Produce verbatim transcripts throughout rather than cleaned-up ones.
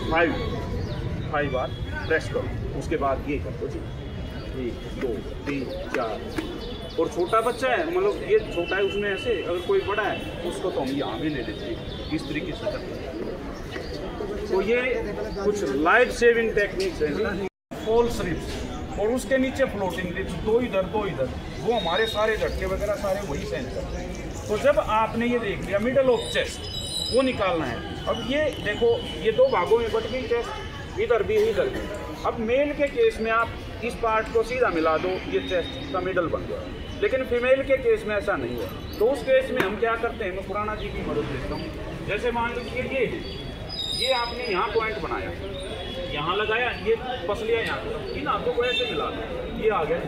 Five five बार press करो। उसके बाद ये कर दो जी, एक दो तीन चार। और छोटा बच्चा है, मतलब ये छोटा है उसमें ऐसे, अगर कोई बड़ा है उसको तो हम यहाँ भी ले लेते हैं, इस तरीके से करते हैं। तो ये कुछ लाइफ सेविंग टेक्निक्स हैं। फॉल्स रिब्स और उसके नीचे फ्लोटिंग रिब्स, दो इधर दो इधर, वो हमारे सारे झटके वगैरह सारे वही सेंस करते हैं। तो जब आपने ये देख लिया मिडल ऑफ चेस्ट, वो निकालना है। अब ये देखो, ये दो भागों में बट गई चेस्ट, इधर भी इधर भी। अब मेल के केस में आप इस पार्ट को सीधा मिला दो, ये चेस्ट का मिडल बन गया। लेकिन फीमेल के केस में ऐसा नहीं है। तो उस केस में हम क्या करते हैं, मैं पुराना जी की मदद लेता हूँ। जैसे मान लीजिए ये ये आपने यहाँ पॉइंट बनाया, यहाँ लगाया, ये पसलियाँ यहाँ, इन हाथों को ऐसे मिला दो, ये आ गया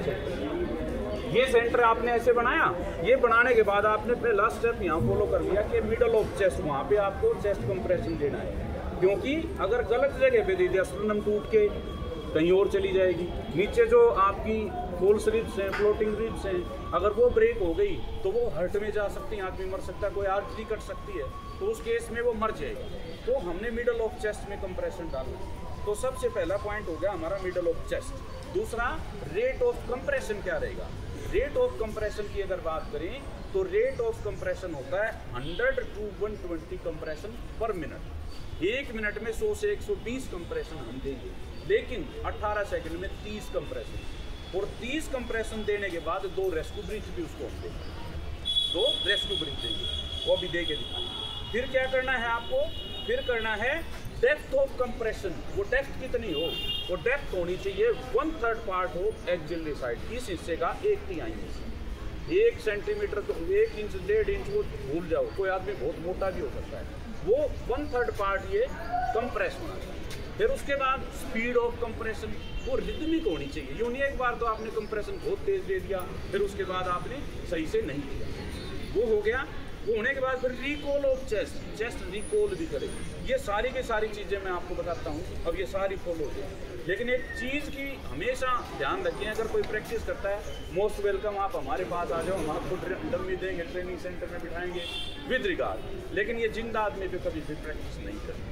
सेंटर। ये सेंटर आपने ऐसे बनाया। ये बनाने के बाद आपने पहला स्टेप यहाँ फॉलो कर लिया कि मिडल ऑफ चेस्ट, वहाँ पे आपको चेस्ट कंप्रेशन देना है। क्योंकि अगर गलत जगह पे दे दिया, स्टर्नम टूट के कहीं और चली जाएगी। नीचे जो आपकी फॉल्स रिब्स हैं, फ्लोटिंग रिब्स हैं, अगर वो ब्रेक हो गई तो वो हर्ट में जा सकती है, आदमी मर सकता है, कोई आर्टरी कट सकती है, तो उस केस में वो मर जाएगी। तो हमने मिडल ऑफ चेस्ट में कंप्रेशन डालना। तो सबसे पहला पॉइंट हो गया हमारा मिडल ऑफ चेस्ट। दूसरा, रेट ऑफ कंप्रेशन क्या रहेगा। रेट ऑफ कंप्रेशन की अगर बात करें तो रेट ऑफ कंप्रेशन होता है hundred to one twenty compression per minute. एक मिनट में सौ से एक सौ बीस कंप्रेशन हम देंगे, लेकिन अठारह सेकंड में तीस कंप्रेशन। और तीस कंप्रेशन देने के बाद दो रेस्क्यू ब्रीथ भी उसको हम देंगे, दो रेस्क्यू ब्रीथ देंगे, वो भी दे के दिखाएंगे। फिर क्या करना है आपको, फिर करना है डेप्थ ऑफ कंप्रेशन। वो डेप्थ कितनी हो, वो डेप्थ होनी चाहिए वन थर्ड पार्ट हो एक्सिलरी साइड, इस हिस्से का एक तिहाई हिस्सा। एक सेंटीमीटर तो एक इंच डेढ़ इंच वो भूल जाओ, कोई आदमी बहुत मोटा भी हो सकता है, वो वन थर्ड पार्ट ये कंप्रेस होना चाहिए। फिर उसके बाद स्पीड ऑफ कंप्रेशन, वो रिदमिक होनी चाहिए। यूँ नहीं एक बार तो आपने कंप्रेशन बहुत तेज दे दिया, फिर उसके बाद आपने सही से नहीं किया, वो हो गया। वो होने के बाद फिर recall of chest, chest recall भी करेगी। ये सारी की सारी चीज़ें मैं आपको बताता हूँ, अब ये सारी फॉलो हो जाए। लेकिन एक चीज़ की हमेशा ध्यान रखें, अगर कोई प्रैक्टिस करता है, मोस्ट वेलकम, आप हमारे पास आ जाओ, हम आपको डमी देंगे, ट्रेनिंग सेंटर में बिठाएंगे विद रिगार्ड। लेकिन ये जिंदा आदमी पे कभी भी प्रैक्टिस नहीं करते।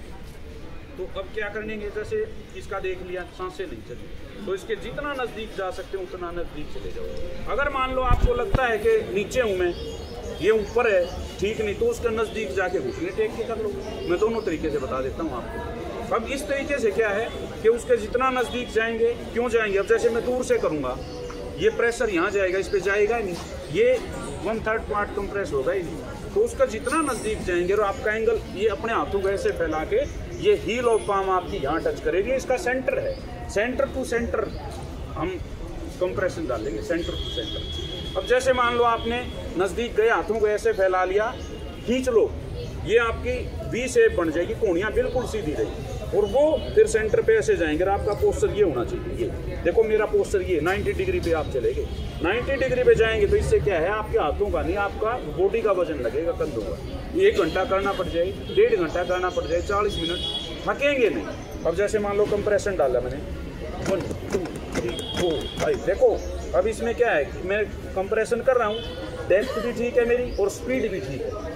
तो अब क्या करेंगे, जैसे इसका देख लिया, सांसें नहीं चली, तो इसके जितना नज़दीक जा सकते हैं उतना नज़दीक चले जाओ। अगर मान लो आपको लगता है कि नीचे हूँ मैं, ये ऊपर है, ठीक नहीं, तो उसका नज़दीक जाके घुटने टेक के कर लो। मैं दोनों तरीके से बता देता हूँ आपको। अब इस तरीके से क्या है कि उसके जितना नज़दीक जाएंगे, क्यों जाएंगे, अब जैसे मैं दूर से करूँगा, ये प्रेशर यहाँ जाएगा, इस पर जाएगा नहीं, ये वन थर्ड पार्ट कंप्रेस होगा ही नहीं। तो उसका जितना नज़दीक जाएंगे और आपका एंगल, ये अपने हाथों को ऐसे फैला के, ये हील ऑफ पाम आपकी यहाँ टच करेगी, इसका सेंटर है, सेंटर टू सेंटर हम कंप्रेशन डालेंगे, सेंटर टू सेंटर। अब जैसे मान लो आपने नज़दीक गए, हाथों को ऐसे फैला लिया, खींच लो, ये आपकी वी शेप बन जाएगी, कोहनियाँ बिल्कुल सीधी रहेगी, और वो फिर सेंटर पे ऐसे जाएंगे। और आपका पोस्चर ये होना चाहिए, ये देखो मेरा पोस्चर ये नब्बे डिग्री पे आप चलेंगे, नब्बे डिग्री पे जाएंगे, तो इससे क्या है, आपके हाथों का नहीं, आपका बॉडी का वजन लगेगा कंधों का। एक घंटा करना पड़ जाए, डेढ़ घंटा करना पड़ जाए, चालीस मिनट, थकेंगे नहीं। अब जैसे मान लो कंप्रेशन डाला मैंने, one two three four five, देखो अब इसमें क्या है, मैं कंप्रेशन कर रहा हूँ, डेप्थ भी ठीक है मेरी और स्पीड भी ठीक है।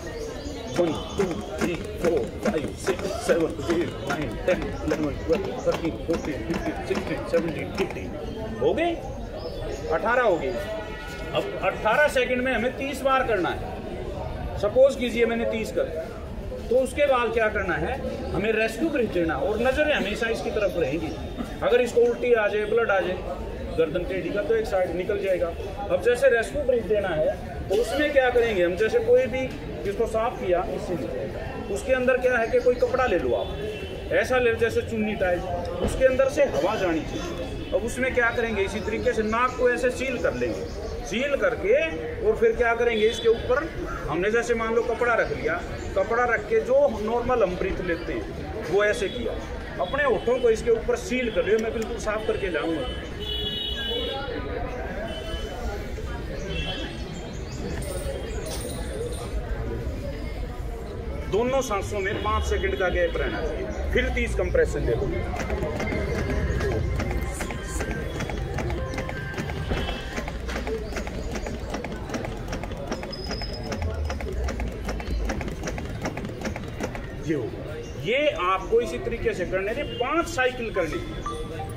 One two three four five six seven eight nine ten eleven twelve thirteen fourteen fifteen sixteen seventeen eighteen हो गए, अठारह हो गए। अब अठारह सेकंड में हमें तीस बार करना है। सपोज कीजिए मैंने तीस कर, तो उसके बाद क्या करना है, हमें रेस्क्यू ब्रीथ देना, और नज़रें हमेशा इसकी तरफ रहेंगी। अगर इसको उल्टी आ जाए, ब्लड आ जाए, गर्दन टेढ़ी का तो एक साइड निकल जाएगा। अब जैसे रेस्क्यू ब्रीथ देना है, तो उसमें क्या करेंगे हम, जैसे कोई भी इसको साफ किया, इससे निकलेगा, उसके अंदर क्या है कि कोई कपड़ा ले लो आप, ऐसा ले लो जैसे चुन्नी टाइप, उसके अंदर से हवा जानी चाहिए। अब उसमें क्या करेंगे, इसी तरीके से नाक को ऐसे सील कर लेंगे, सील करके, और फिर क्या करेंगे, इसके ऊपर हमने जैसे मान लो कपड़ा रख लिया, कपड़ा रख के जो नॉर्मल हम ब्रीथ लेते हैं वो ऐसे किया, अपने होठों को इसके ऊपर सील कर लियो। मैं बिल्कुल साफ करके लाऊंगा। दोनों सांसों में पाँच सेकंड का गैप रहना चाहिए। फिर तीस कंप्रेशन ले लो। ये हो ये आपको इसी तरीके से करने थे, पांच साइकिल करने।